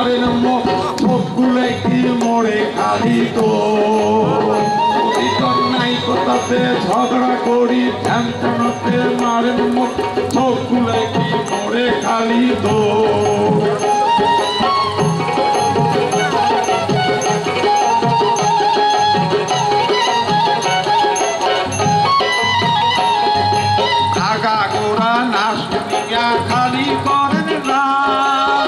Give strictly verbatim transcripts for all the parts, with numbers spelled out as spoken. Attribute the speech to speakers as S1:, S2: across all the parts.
S1: মারের মুখ চোখ খুলে কি মোড়ে খালি তো নাই কোথাতে ঝগড়া করি ধ্যানতে মারের মুখ চোখ খুলে কি মোড়ে খালি তো আগা গোড়া না শুনিয়া খালি করেন রাত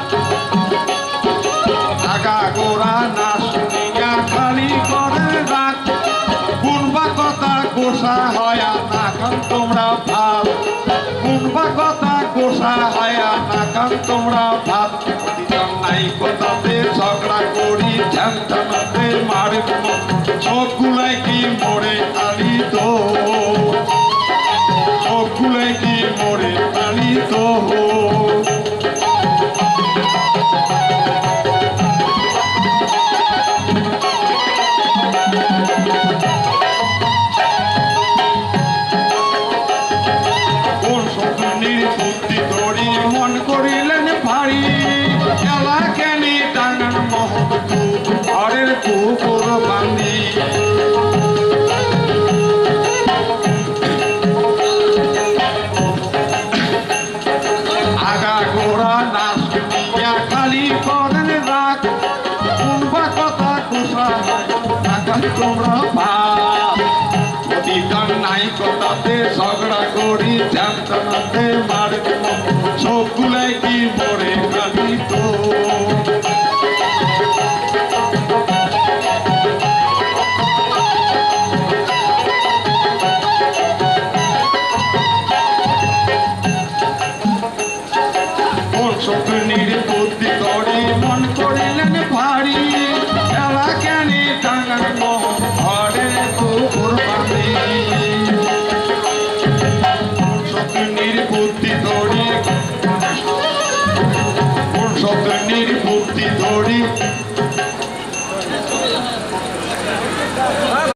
S1: আগা গোড়া না শুনিয়া খালি করেন রাত কোনবা কথা গোসা হয় না কান তোমরা ভাব কোনবা কথা গোসা হয় না কান তোমরা ভাব নাই কথাতে ঝগড়া করি ঝান্তানাতে মারে চোখ গুলাই কি মোড়ে খালি তো চোখগুলাই কি মোড়ে খালি তো কোন স্বপ্নের বুদ্ধি ধরি মন করিলেন ভারী খেলা কেনি টাঙ্গান মহৎ ঘরের কুকুর বান্ধি আগা গোড়া না শুনিয়া খালি করেন রাত কোনবা কথা কুসা হয় না তোমরা ভাব অধিকার নাই কথাতে ঝগড়া করি জানতানাতে মারে চোখ গুলাই কি মরে খালি তো স্বপ্নের বুদ্ধি করি মন করিলেন ভারী খেলা কেনে টাঙ্গান ঘরে কুকুর বাঁধি স্বপ্নের বুদ্ধি করি স্বপ্নের বুদ্ধি করি